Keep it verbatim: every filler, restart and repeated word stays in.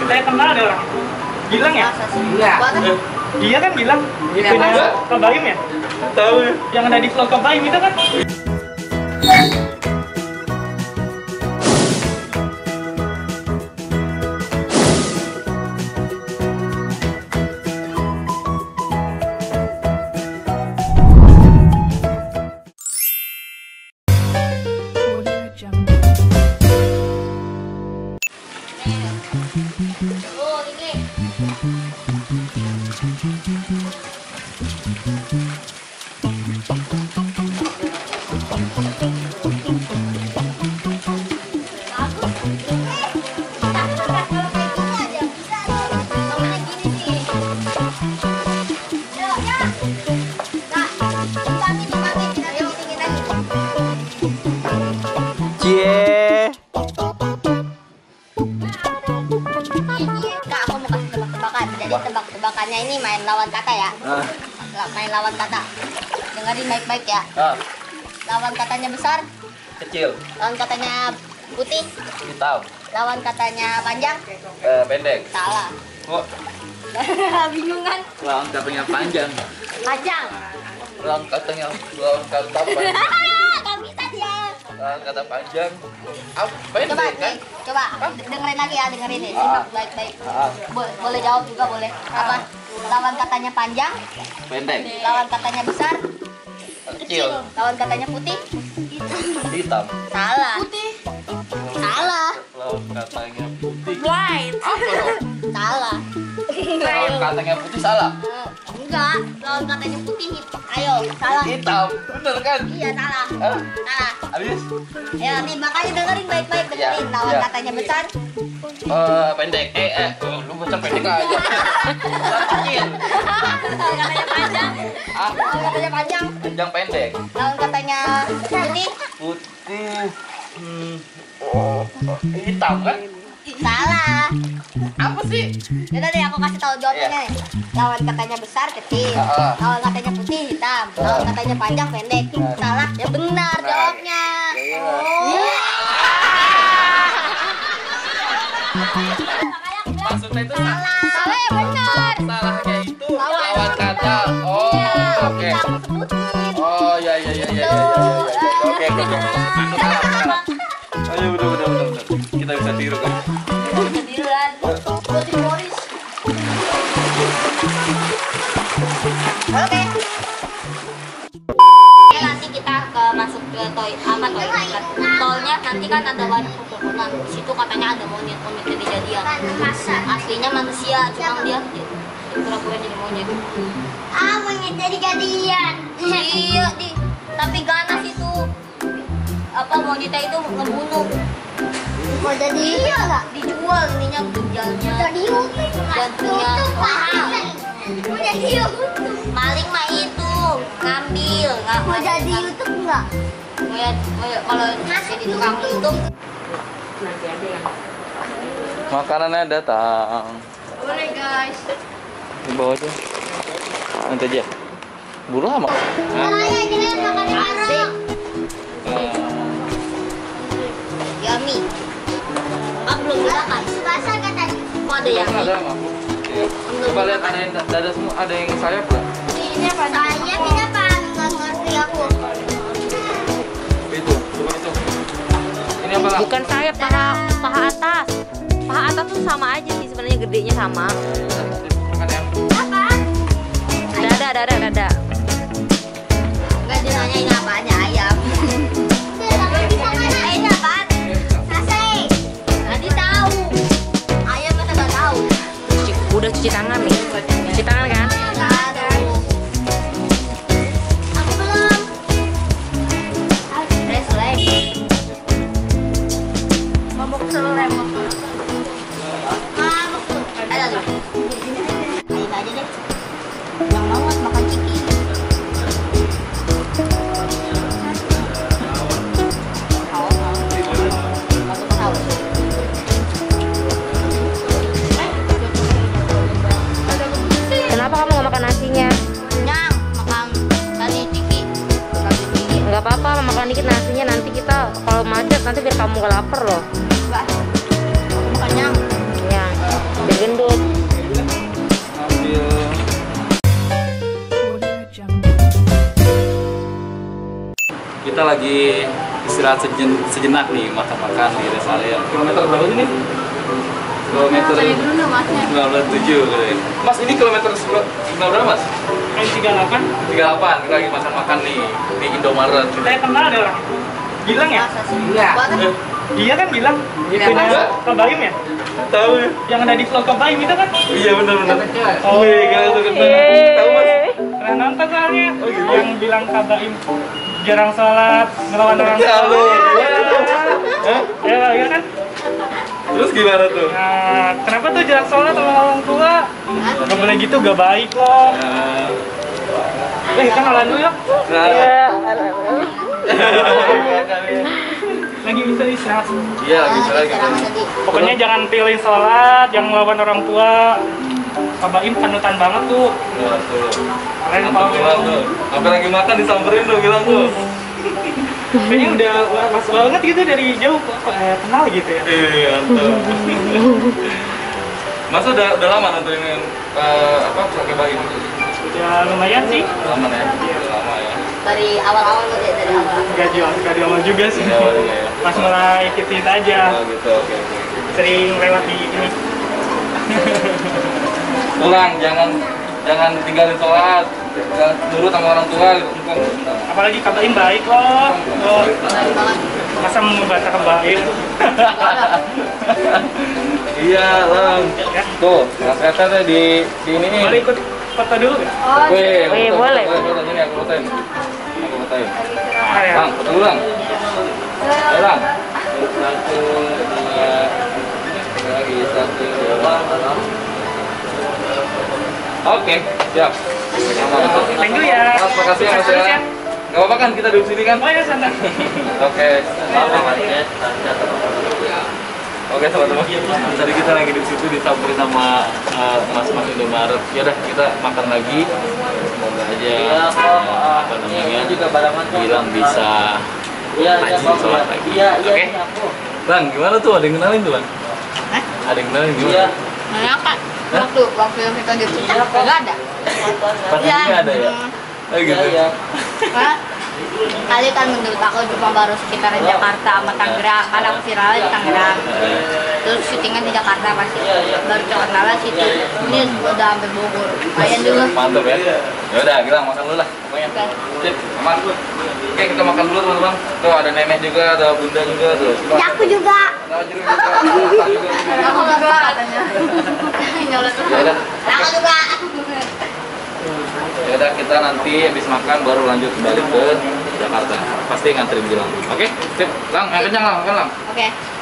Saya kenal ada orang. Bilang ya? Iya. Eh, dia kan bilang Iya, punya Mas. Kobaim ya? Tahu ya. Yang ada di vlog Kobaim itu kan? Cie. Kak, aku mau kasih tebak-tebakan. Jadi tebak-tebakannya ini main lawan kata ya. Ah. La- Main lawan kata. Dengerin baik-baik ya. Ah, Lawan katanya besar, kecil, lawan katanya putih, hitam, lawan katanya panjang. eh, pendek. Salah. Kok Bingung kan? lawan katanya panjang? Panjang. Lawan katanya lawan kata panjang. Gak bisa dia. Lawan kata panjang. Apa pendek Coba kan? nih, coba dengerin lagi ya, dengerin nih. Simak baik-baik. Ah, Bo- boleh jawab juga boleh. Apa? Lawan katanya panjang, pendek, lawan katanya besar, kecil, lawan katanya putih. hitam. Salah. Putih. Salah. Lawan katanya putih. White. Apa dong? Salah. Lawan katanya putih salah. Eh, Enggak, lawan katanya putih. Ayo, salah. Hitam, bener kan? Iya, salah. Ah, Salah. habis? Ya, nih makanya dengerin baik-baik, dengerin. Ya, Lawan ya. katanya besar. Eh, pendek. Eh, eh, lu baca pendek aja. Kecil. Lawan katanya panjang. Ah, Lawan katanya panjang. panjang pendek. Lawan katanya putih. Putih. Hmm. Oh, hitam kan? Salah. Apa sih? Yaudah deh, aku kasih tahu jawabannya nih. Lawan katanya besar, kecil. Ah, ah. Lawan katanya putih, hitam. Lawan katanya panjang, pendek. Ah. Salah. Ya benar Nah. jawabnya. Iya. Iya. Maksudnya itu salah. Salah ya benar. Salahnya itu Lawan. lawan kata. Oh, Iya, oke. kita aku sebutin. Oh, ya ya ya ya ya ya. ya. Oke, oke, oke. Aku salah, aku salah. Ayo, udah, udah, udah, udah. Kita bisa tiru kan? Ketiduran. Putih Boris. Oke. Oke, nanti kita ke masuk ke toy apa toy dekat tolnya, nanti kan ada banyak pepohonan. Di situ katanya ada monyet monyet kejadian. Aslinya manusia, cuma dia pura-pura jadi monyet. Ah, monyet jadi jadian. Iya, di tapi ganas itu. Apa monyetnya itu ngebunuh. Mau jadi iya nggak? Dijual ininya ginjalnya. Jadi YouTube. Jantungnya mahal. Mau jadi YouTube. Maling mah itu ngambil. Nggak mau jadi YouTube nggak? Mau ya, mau ya kalau jadi tukang YouTube. Makanannya datang. Boleh guys. Di bawah aja. Nanti aja. Buru lama. Caranya jangan makan bareng. Yummy. Ah, belum dimakan. Basah kan tadi? Kok ada yang Ada aku. Iya. Coba lihat ada yang dada semua, ada yang sayap nggak? ini apa? Sayapnya ini apa? Nggak ngerti aku. Itu, coba itu. Ini apa lah? Bukan sayap, paha paha atas. Paha atas tuh sama aja sih sebenarnya, gedenya sama. Makan ya. Apa? Dada, dada, dada. Enggak, dia nanya ini apa aja, ayam. Eh, ini apaan? Sase. Nanti tahu. Ayam kita nggak tahu. Cuci- Udah cuci tangan nih. Cuci tangan kan? Tahu. Aku belum. Udah selesai. Mabuk selesai. Mabuk. Ada tuh. Ayo aja deh. Yang mau makan ciki. Kenapa kamu nggak makan nasinya? Kenyang, makan tadi ciki. Tadi ciki. Nggak apa-apa, makan dikit nasinya. Nanti kita kalau macet nanti biar kamu nggak lapar loh. Enggak. Aku kenyang. Ya. gendut. Ambil. Kita lagi istirahat sejen, sejenak nih, makan-makan di rest area. Kilometer berapa ini? Kilometer sembilan belas tujuh. Mas, ini kilometer sembilan berapa, Mas? Kayak tiga puluh delapan. tiga puluh delapan. Kita lagi makan-makan nih di Indomaret. Saya kenal ada orang. Bilang ya? Iya. Eh, Dia kan bilang Iya, punya Mas. Kebayum ya? tahu ya? Yang ada di vlog Kebayum itu kan? Iya, benar-benar. Oh, Wih, kalian tuh kenal. Tahu, Mas? Pernah nonton soalnya. Oh, gitu. Yang bilang Kebayum jarang sholat, ngelawan orang tua. Halo, gimana tuh? Hah? Ya, ya kan? Terus gimana tuh? Nah, kenapa tuh jarang sholat sama orang tua? Gak boleh gitu, gak baik loh. Nah, Eh, kita ngelawan dulu yuk. nah. Lagi bisa istirahat. Iya, lagi istirahat gitu. Pokoknya jangan pilih sholat, jangan ngelawan orang tua. Kabaim panutan banget tuh. Nah, tuh. Kalian Mantap tahu bilang tuh. Sampai lagi makan disamperin tuh bilang tuh. kayaknya udah wah, pas banget gitu dari jauh kok eh, kenal gitu ya. Iya, mantap. Mas udah udah lama nontonin eh, apa pakai bayi? Ya lumayan sih. Lama ya? Udah lama ya. Dari awal-awal lo deh, dari awal. Gak jual, gak di awal juga sih. Dari awal juga ya. Pas mulai ikut-ikut aja. Oh gitu, oke oke. Sering lewat di ini. Pulang, jangan jangan tinggalin sholat, jangan nurut sama orang tua gitu. Apalagi Kabaim baik loh. Oh, Baik banget. masa mau baca Kabaim? Iya, lang. Ya. Tuh, Mas Kata tuh di di ini nih. Boleh ikut foto dulu nggak? Oh, Wih, Wih, foto, boleh. foto, foto, ini aku fotoin. Aku fotoin. Ah, ya. Bang, foto dulu, Bang. Ayo, Bang. Satu, dua, tiga lagi, satu, dua. Oke, siap. Thank you ya. Mas, makasih ya, Mas Sukses ya. ya. Gak apa-apa kan kita duduk sini kan? Oh ya santai. Oke. Oke teman-teman, tadi kita lagi di situ disamperin sama uh, mas-mas Indomaret. Ya udah kita makan lagi. Semoga aja uh, apa namanya bilang bisa rajin sholat lagi. Oke. Bang, gimana tuh? Ada yang kenalin tuh, Bang? Hah? Ada yang kenalin gimana? Nanya kan? Waktu waktu yang kita di puncak nggak ada. Pas Iya. ini ada ya? Oh gitu. Hah? Kali kan menurut aku cuma baru sekitaran Jakarta sama Tangerang. Kan aku viral di Tangerang. Terus syutingnya di Jakarta pasti. Baru terkenal situ. Ini udah sampai Bogor. Lumayan juga. Mantap ya. Ya udah, kita makan dulu lah pokoknya. Sip, aman. Oke, kita makan dulu teman-teman. Tuh ada nenek juga, ada bunda juga tuh. Ya, aku juga. Nah, jeruk juga. Patah juga. Aku juga katanya. Nyolot Ya udah. Aku juga. Ya udah, kita nanti habis makan baru lanjut kembali ke Jakarta. Pasti nganterin bilang. Oke, sip. Lang, yang kenyang lang, makan lang. Oke.